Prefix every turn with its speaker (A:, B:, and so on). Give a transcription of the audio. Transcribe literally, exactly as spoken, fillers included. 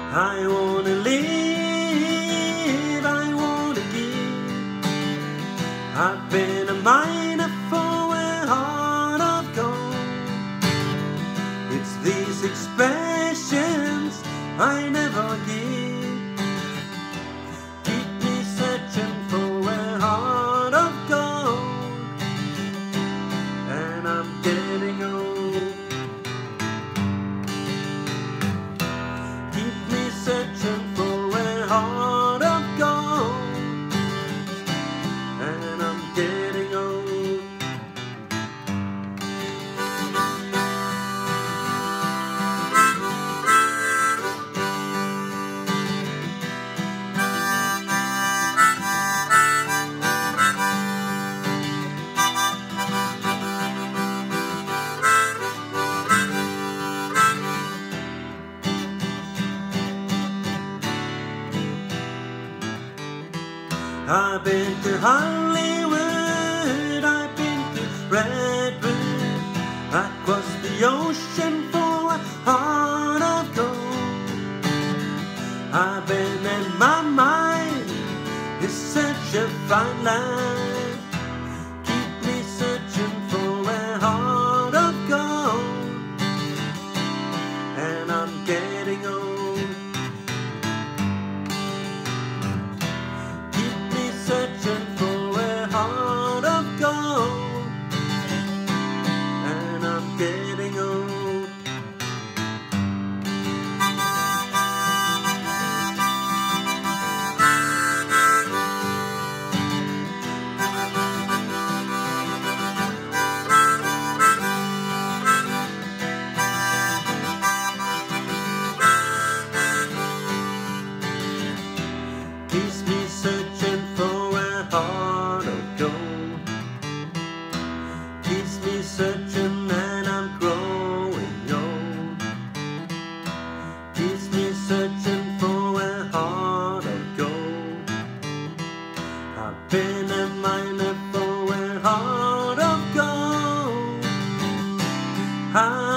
A: I wanna live, I wanna give. I've been a miner for a heart of gold. It's these expressions I never give. Keep me searching for a heart of gold, and I'm getting old. Searching for a heart of gold, and I'm getting old. I've been to Hollywood, I've been to Redwood, I crossed the ocean for a heart of gold. I've been in my mind, it's such a fine line. Keep me searching for a heart of gold, and I'm getting old. Searching for a heart of gold, and I'm getting old. Keeps me searching for a heart of gold. Keeps me searching and I'm growing old. Keeps me searching for a heart of gold. I've been a miner for a heart of gold. I